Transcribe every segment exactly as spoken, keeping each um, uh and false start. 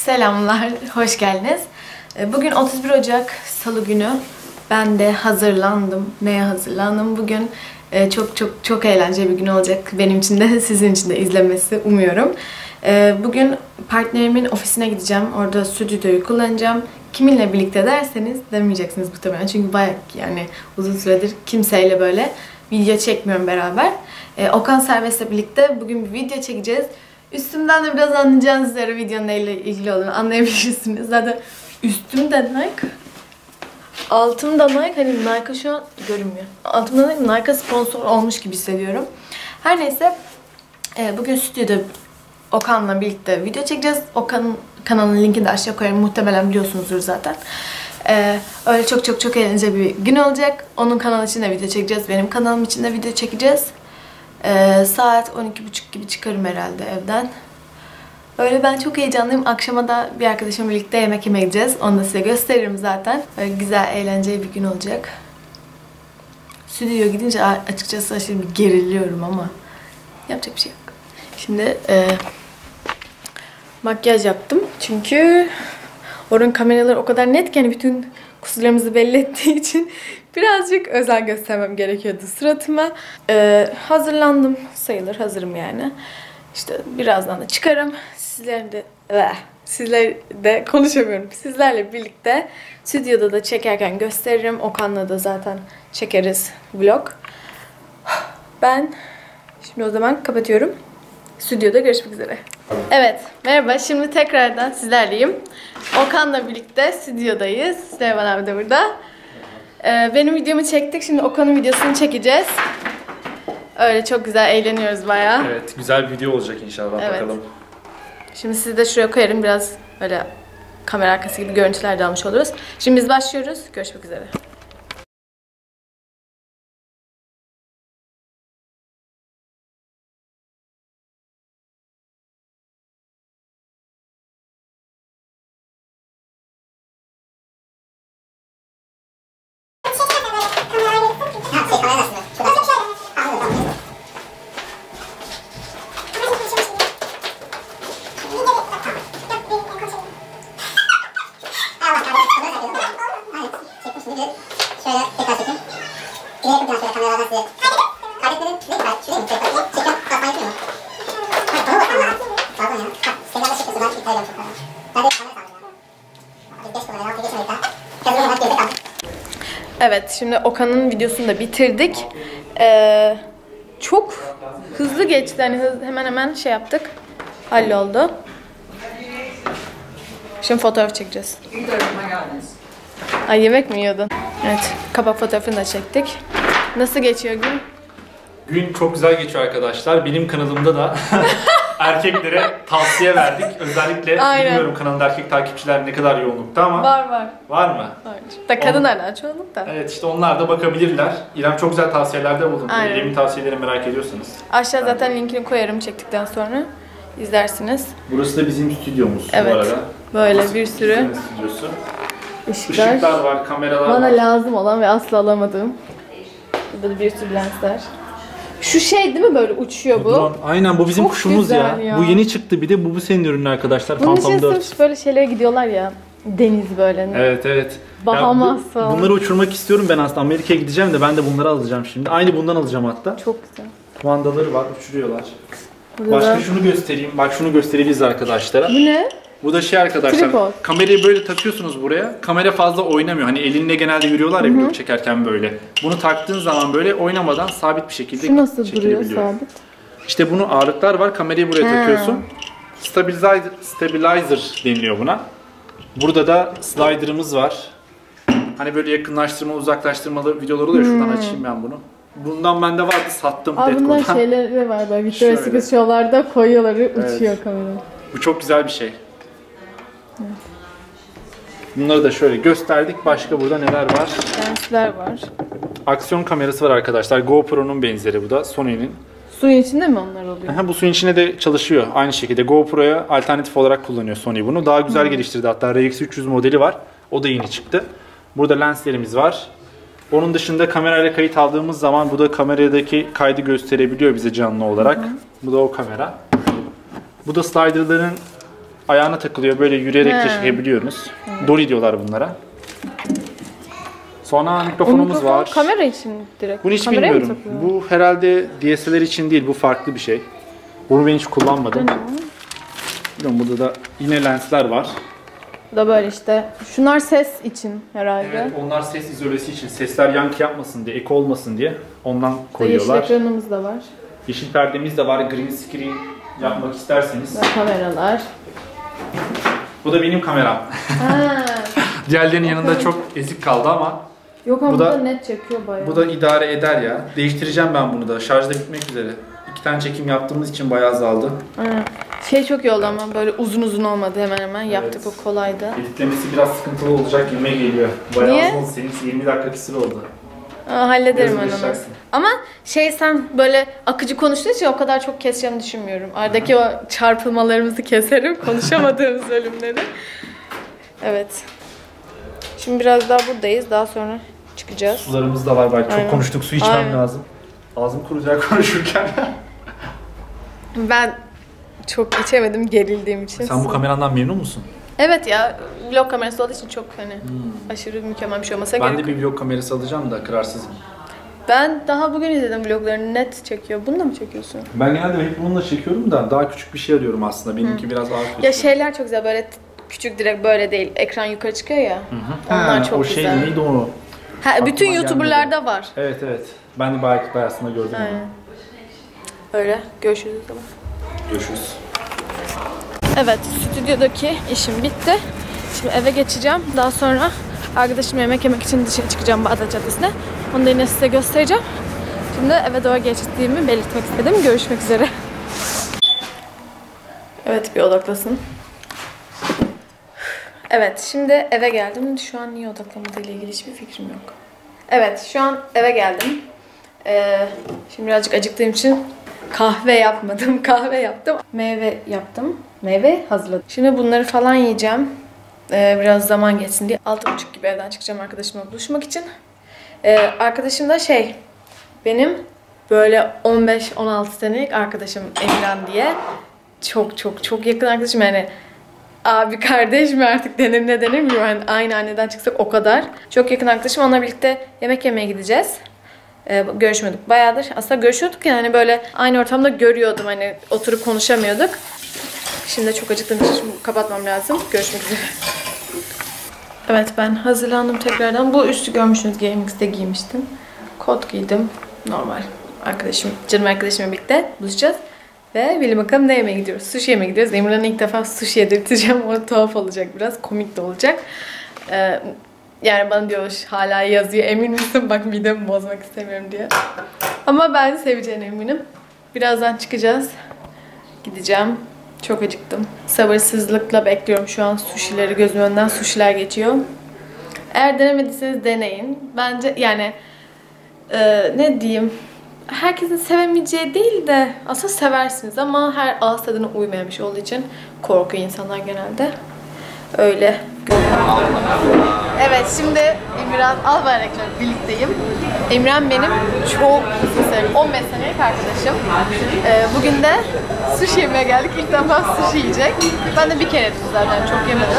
Selamlar, hoş geldiniz. Bugün otuz bir Ocak Salı günü. Ben de hazırlandım. Neye hazırlandım? Bugün çok çok çok eğlenceli bir gün olacak. Benim için de, sizin için de izlemesi umuyorum. Bugün partnerimin ofisine gideceğim. Orada stüdyoyu kullanacağım. Kiminle birlikte derseniz demeyeceksiniz muhtemelen. Çünkü bayağı yani uzun süredir kimseyle böyle video çekmiyorum beraber. Okan Serbest'le birlikte bugün bir video çekeceğiz. Üstümden de biraz anlayacağınız üzere videonun neyle ilgili olduğunu anlayabilirsiniz. Zaten üstümde Nike, altımda Nike, hani Nike şu an görünmüyor. Altımda Nike, Nike sponsor olmuş gibi hissediyorum. Her neyse, bugün stüdyoda Okan'la birlikte video çekeceğiz. Okan'ın kanalının linkini de aşağı koyarım. Muhtemelen biliyorsunuzdur zaten. Ee, öyle çok çok çok eğlenceli bir gün olacak. Onun kanalı için de video çekeceğiz. Benim kanalım için de video çekeceğiz. Ee, saat on iki buçuk gibi çıkarım herhalde evden. Öyle, ben çok heyecanlıyım. Akşama da bir arkadaşımla birlikte yemek yemeye gideceğiz. Onu da size gösteririm zaten. Böyle güzel, eğlenceli bir gün olacak. Stüdyoya gidince açıkçası aşırı bir geriliyorum ama yapacak bir şey yok. Şimdi e, makyaj yaptım. Çünkü oranın kameraları o kadar net ki hani bütün kusurlarımızı belli ettiği için birazcık özen göstermem gerekiyordu suratıma. Ee, hazırlandım sayılır, hazırım yani. İşte birazdan da çıkarım. Sizler de, eh, sizler de konuşamıyorum. Sizlerle birlikte stüdyoda da çekerken gösteririm. Okan'la da zaten çekeriz vlog. Ben şimdi o zaman kapatıyorum. Stüdyoda görüşmek üzere. Evet, merhaba. Şimdi tekrardan sizlerleyim. Okan'la birlikte stüdyodayız. Süleyman abi de burada. Ee, benim videomu çektik. Şimdi Okan'ın videosunu çekeceğiz. Öyle çok güzel eğleniyoruz bayağı. Evet, güzel bir video olacak inşallah. Evet. Bakalım. Şimdi sizi de şuraya koyarım. Biraz böyle kamera arkası gibi görüntüler de almış oluruz. Şimdi biz başlıyoruz. Görüşmek üzere. Evet, şimdi Okan'ın videosunu da bitirdik. Ee, çok hızlı geçti. Yani hız, hemen hemen şey yaptık. Halloldu. Şimdi fotoğraf çekeceğiz. Ay, yemek mi yiyordun? Evet, kapak fotoğrafını da çektik. Nasıl geçiyor gün? Gün çok güzel geçiyor arkadaşlar. Benim kanalımda da erkeklere tavsiye verdik. Özellikle Aynen. bilmiyorum kanalında erkek takipçiler ne kadar yoğunlukta ama. Var var. Var mı? Var. Da kadınlardan çoğunluk da. Evet, işte onlar da bakabilirler. İrem çok güzel tavsiyelerde bulundu. İrem'in tavsiyelerini merak ediyorsanız. Aşağı zaten ben linkini koyarım çektikten sonra. İzlersiniz. Burası da bizim stüdyomuz evet. bu arada. Böyle Burası bir sürü ışıklar. Işıklar var, kameralar bana var. Bana lazım olan ve asla alamadığım. Burada da bir sürü lensler. Şu şey değil mi, böyle uçuyor bu? Drone. Aynen, bu bizim çok kuşumuz ya. ya. Bu yeni çıktı bir de, bu bu senin ürünün arkadaşlar. Bunun Phantom için dört. sırf böyle şeylere gidiyorlar ya. Deniz böyle. Evet evet. Bahamas bu, bunları uçurmak istiyorum ben aslında. Amerika'ya gideceğim de ben de bunları alacağım şimdi. Aynı bundan alacağım hatta. Çok güzel. Kumandaları var, uçuruyorlar. Burada Başka da şunu göstereyim. Bak, şunu gösterebiliriz arkadaşlara. Bu ne? Bu da şey arkadaşlar. Tripod. Kamerayı böyle takıyorsunuz buraya. Kamera fazla oynamıyor. Hani elinle genelde yürüyorlar ya video çekerken böyle. Bunu taktığın zaman böyle oynamadan sabit bir şekilde şu nasıl duruyor çekilebiliyor. sabit? İşte bunu ağırlıklar var. Kamerayı buraya He. takıyorsun. Stabilizer, stabilizer deniliyor buna. Burada da slider'ımız var. Hani böyle yakınlaştırma, uzaklaştırmalı videoları oluyor. Hmm. Şuradan açayım ben bunu. Bundan bende vardı, sattım. Abi bunlar şeyleri var böyle Victoria's Secret show'larda koyuyorlar, evet. Uçuyor kamera. Bu çok güzel bir şey. Evet. Bunları da şöyle gösterdik. Başka burada neler var? Lensler var. Aksiyon kamerası var arkadaşlar. GoPro'nun benzeri bu da. Sony'nin. Suyun içinde mi onlar oluyor? Aha, bu suyun içinde de çalışıyor. Aynı şekilde GoPro'ya alternatif olarak kullanıyor Sony bunu. Daha güzel hmm. geliştirdi. Hatta R X üç yüz modeli var. O da yeni çıktı. Burada lenslerimiz var. Onun dışında kamerayla kayıt aldığımız zaman bu da kameradaki kaydı gösterebiliyor bize canlı olarak. Hı hı. Bu da o kamera. Bu da slider'ların Ayağına takılıyor. Böyle yürüyerek He. de çekebiliyorsunuz. Dolly diyorlar bunlara. Sonra mikrofonumuz mikrofon var. Kamera için direkt. Bunu hiç Kameraya mı bilmiyorum. takılıyor? Bu herhalde D S L R için değil. Bu farklı bir şey. Bunu ben hiç kullanmadım. Bilmiyorum, burada da yine lensler var. Bu da böyle işte. Şunlar ses için herhalde. Evet, onlar ses izolesi için. Sesler yankı yapmasın diye, eko olmasın diye ondan Yeşil koyuyorlar. ekranımız da var. Yeşil perdemiz de var. Green screen yapmak isterseniz. Ve kameralar. Bu da benim kameram. Ha. Diğerlerinin yanında çok ezik kaldı ama Yok ama Bu bu da- da net çekiyor bayağı. bu da idare eder ya. Değiştireceğim ben bunu da. Şarjda bitmek üzere. İki tane çekim yaptığımız için bayağı azaldı. Aynen. Şey çok iyi oldu ama böyle uzun uzun olmadı hemen hemen. Yaptık, o kolaydı. Editlemesi biraz sıkıntılı olacak gibime geliyor. Bayağı Niye? uzun oldu. Senin yirmi dakika küsur oldu. Aa, hallederim Biraz ben onu. uğraşacaksın. Ama şey sen böyle akıcı konuştuğun için o kadar çok keseceğimi düşünmüyorum. Aradaki o çarpılmalarımızı keserim. Konuşamadığımız bölümleri. Evet. Şimdi biraz daha buradayız. Daha sonra çıkacağız. Sularımız da var. Belki Aynen. çok konuştuk. Su içmem Aynen. lazım. Ağzım kuracak konuşurken. Ben çok içemedim gerildiğim için. Sen bu kamerandan memnun musun? Evet ya, vlog kamerası olduğu için çok hani aşırı mükemmel bir şey olmasa Ben gerek de yok. bir vlog kamerası alacağım da kırarsızım. Ben daha bugün izledim vloglarını, net çekiyor. Bunu da mı çekiyorsun? Ben genelde hep bununla çekiyorum da daha küçük bir şey arıyorum aslında. Benimki biraz ağır. Ya şeyler çok güzel, böyle t- küçük, direkt böyle değil. Ekran yukarı çıkıyor ya. Onlar Ha, çok o güzel. şey neydi o? Ha, bütün Aklıma YouTuber'larda var. Evet evet. Ben de bayağı aslında gördüm onu. Aynen. Öyle. Görüşürüz o zaman. Görüşürüz. Evet, stüdyodaki işim bitti. Şimdi eve geçeceğim. Daha sonra arkadaşımla yemek yemek için dışarı çıkacağım Bağdat Caddesi'ne. Onu da yine size göstereceğim. Şimdi eve doğru geçtiğimi belirtmek istedim. Görüşmek üzere. Evet, bir odaklasın. Evet, şimdi eve geldim. Şu an niye odaklamadığıyla ilgili hiçbir fikrim yok. Evet, şu an eve geldim. Ee, şimdi birazcık acıktığım için kahve yapmadım. Kahve yaptım. Meyve yaptım. Meyve hazırladım. Şimdi bunları falan yiyeceğim. Ee, biraz zaman geçsin diye. Altı buçuk gibi evden çıkacağım arkadaşımla buluşmak için. Ee, arkadaşım da şey, benim böyle on beş on altı senelik arkadaşım Emirhan diye. Çok çok çok yakın arkadaşım, yani abi kardeş mi artık denir ne denir bilmiyorum. Yani aynı anneden çıksak o kadar. Çok yakın arkadaşım. Onunla birlikte yemek yemeye gideceğiz. Ee, görüşmüyorduk bayağıdır. Aslında görüşüyorduk yani, böyle aynı ortamda görüyordum, hani oturup konuşamıyorduk. Şimdi çok acıktığım için şimdi kapatmam lazım. Görüşmek üzere. Evet, ben hazırlandım tekrardan. Bu üstü görmüşsünüz, G M X'te giymiştim. Kot giydim. Normal. Arkadaşım, canım arkadaşımla birlikte buluşacağız. Ve bilin bakalım ne yemeye gidiyoruz? Sushi yemeye gidiyoruz. Emre'nin ilk defa sushi yedirteceğim. O tuhaf olacak biraz. Komik de olacak. Ee, yani bana diyor, hala yazıyor. Emin misin? Bak midemi bozmak istemiyorum diye. Ama ben seveceğine eminim. Birazdan çıkacağız. Gideceğim. Çok acıktım. Sabırsızlıkla bekliyorum şu an sushileri. Gözümün önünden sushiler geçiyor. Eğer denemediyseniz deneyin. Bence yani e, ne diyeyim, herkesin sevemeyeceği değil de aslında seversiniz ama her ağız tadına uymayan bir şey olduğu için korkuyor insanlar genelde. Öyle. Evet, şimdi Emirhan Albayrak'la birlikteyim. Emirhan benim çok uzun senelik, on beş senelik arkadaşım. Ee, bugün de sushi yemeye geldik. İlk defa sushi yiyecek. Ben de bir kere yedim zaten, çok yemedim.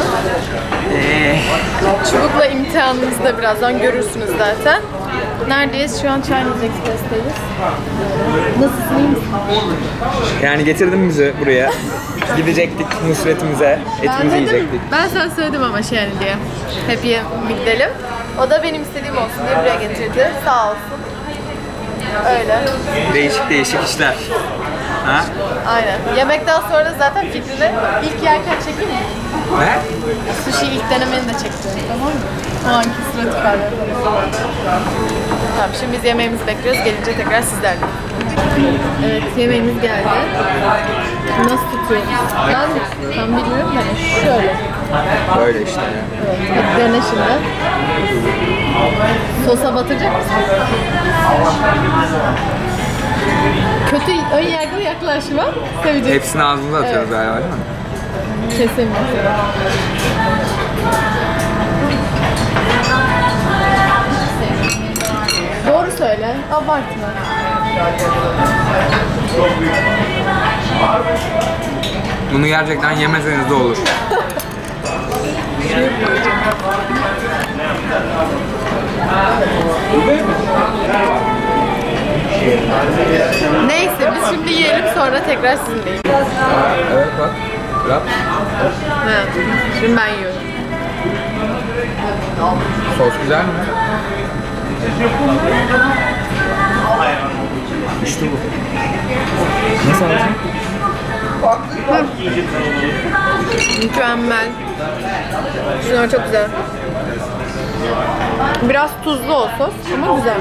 Çubukla imtihanınızı da birazdan görürsünüz zaten. Neredeyiz? Şu an Chinese Express'teyiz. Nasılsın, iyi misin? Yani getirdin bizi buraya. Gidecektik Nusret'imize, etimizi yiyecektik. Ben sana söyledim ama şey yani diye. Hep ye- gidelim. O da benim istediğim olsun diye buraya getirdi. Sağ olsun. Öyle. Değişik değişik işler. Ha? Aynen. Yemekten sonra da zaten fikrini ilk yerken çekeyim mi? Ne? Sushi ilk denemeni de çekeceğim, tamam mı? O anki sırası kaldı. Tamam, şimdi biz yemeğimizi bekliyoruz. Gelince tekrar sizlerle. Evet, yemeğimiz geldi. Nasıl tutuyor? Ben tam bilmiyorum da şöyle. Böyle işte. Evet, hadi dene şimdi. Sosa batıracak mısın? Kötü ön yargılı yaklaşma. Seveceksin. Hepsini ağzımıza atıyoruz Evet. galiba değil mi? Kesin mesela. Doğru söyle, abartma. Bunu gerçekten yemeseniz de olur. Neyse biz şimdi yiyelim sonra tekrar sizinleyim. Evet bak. Yap. Evet. Şimdi ben yiyorum. Sos güzel mi? İşte bu. Nasıl alacaksın? Mükemmel. Şunlar çok güzel. Biraz tuzlu o sos ama güzel.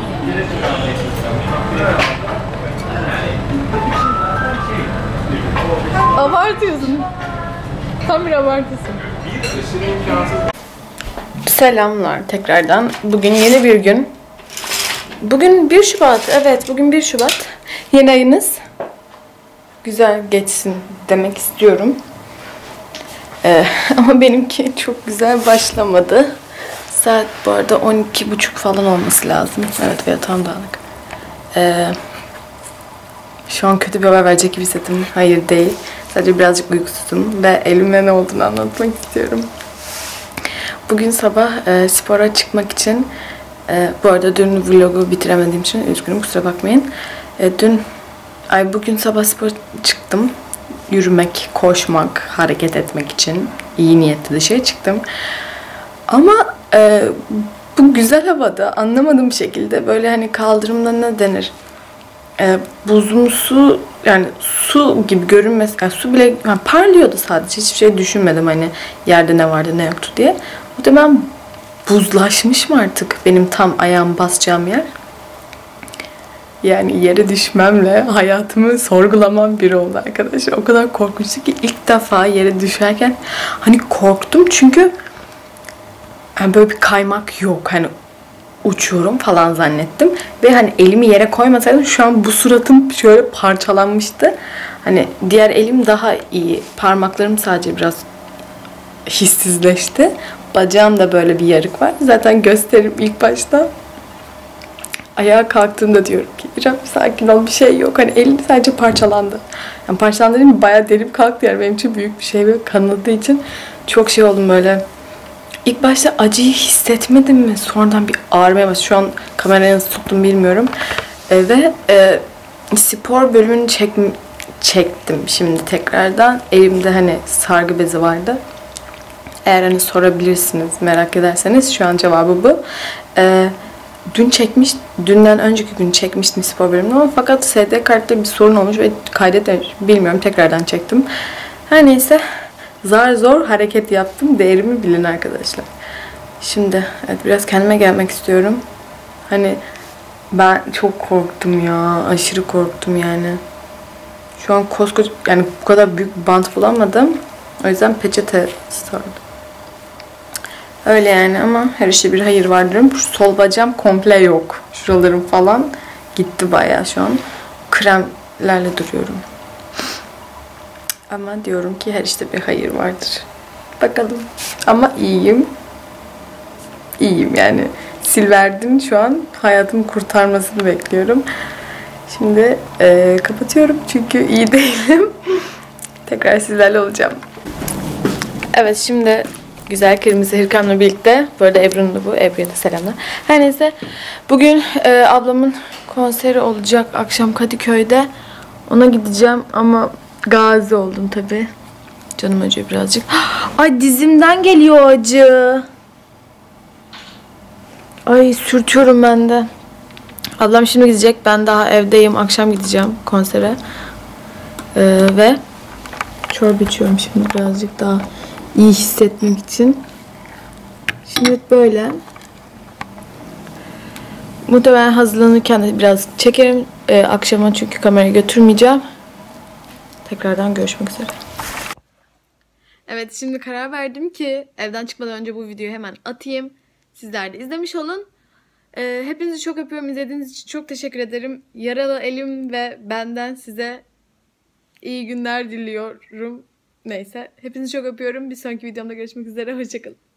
Abartıyorsun. Tam bir abartısın. Selamlar tekrardan. Bugün yeni bir gün. Bugün bir Şubat. Evet, bugün bir Şubat. Yeni ayınız güzel geçsin demek istiyorum. Ee, ama benimki çok güzel başlamadı. Saat bu arada on iki buçuk falan olması lazım. Evet, ve tam dağınık. Ee, şu an kötü bir haber verecek gibi hissettim. Hayır değil. Sadece birazcık uykusuzum ve elimde ne olduğunu anlatmak istiyorum. Bugün sabah e, spora çıkmak için, e, bu arada dün vlogu bitiremediğim için üzgünüm, kusura bakmayın. E, dün, ay bugün sabah spora çıktım. Yürümek, koşmak, hareket etmek için iyi niyetli dışarı çıktım. Ama e, bu güzel havada anlamadığım bir şekilde böyle hani kaldırımda ne denir? E, buzumsu, yani su gibi görünmesi, yani su bile yani parlıyordu sadece. Hiçbir şey düşünmedim hani yerde ne vardı ne yoktu diye. Muhtemelen buzlaşmış mı artık benim tam ayağım basacağım yer? Yani yere düşmemle hayatımı sorgulamam biri oldu arkadaşlar. O kadar korkunçtu ki ilk defa yere düşerken hani korktum çünkü yani böyle bir kaymak yok. Hani uçuyorum falan zannettim. Ve hani elimi yere koymasaydım şu an bu suratım şöyle parçalanmıştı. Hani diğer elim daha iyi. Parmaklarım sadece biraz hissizleşti. Bacağımda böyle bir yarık var. Zaten gösteririm ilk başta. Ayağa kalktığımda diyorum ki İrem sakin ol, bir şey yok. Hani elim sadece parçalandı. Yani parçalandı değil mi? Bayağı derim kalktı yani. Benim için büyük bir şey ve kanadığı için çok şey oldum böyle. İlk başta acıyı hissetmedim mi? Sonradan bir ağrımaya başladı. Şu an kamerayı nasıl tuttum bilmiyorum. E, ve e, spor bölümünü çek, çektim şimdi tekrardan. Elimde hani sargı bezi vardı. Eğer hani sorabilirsiniz, merak ederseniz şu an cevabı bu. E, dün çekmiş, dünden önceki gün çekmiştim spor bölümünü ama fakat S D kartta bir sorun olmuş ve kaydedememiş. Bilmiyorum, tekrardan çektim. Her neyse. Zar zor hareket yaptım. Değerimi bilin arkadaşlar. Şimdi evet, biraz kendime gelmek istiyorum. Hani ben çok korktum ya. Aşırı korktum yani. Şu an koskoca, yani bu kadar büyük bir bant bulamadım. O yüzden peçete sardım. Öyle yani ama her işte bir hayır vardır. Şu sol bacağım komple yok. Şuralarım falan gitti bayağı şu an. Kremlerle duruyorum. Ama diyorum ki her işte bir hayır vardır. Bakalım. Ama iyiyim. İyiyim yani. Silver'din şu an hayatımı kurtarmasını bekliyorum. Şimdi e, kapatıyorum çünkü iyi değilim. Tekrar sizlerle olacağım. Evet, şimdi güzel kırmızı hırkamla birlikte, bu arada Ebru'nun da bu. Ebru'ya da selamlar. Her neyse bugün e, ablamın konseri olacak akşam Kadıköy'de. Ona gideceğim ama gazi oldum tabi. Canım acıyor birazcık. Ay dizimden geliyor acı. Ay sürtüyorum ben de. Ablam şimdi gidecek. Ben daha evdeyim. Akşam gideceğim konsere. Ee, ve çorba içiyorum şimdi birazcık daha iyi hissetmek için. Şimdi böyle. Muhtemelen hazırlanırken de biraz çekerim. Ee, akşama çünkü kamerayı götürmeyeceğim. Tekrardan görüşmek üzere. Evet, şimdi karar verdim ki evden çıkmadan önce bu videoyu hemen atayım. Sizler de izlemiş olun. Ee, hepinizi çok öpüyorum. İzlediğiniz için çok teşekkür ederim. Yaralı elim ve benden size iyi günler diliyorum. Neyse. Hepinizi çok öpüyorum. Bir sonraki videomda görüşmek üzere. Hoşçakalın.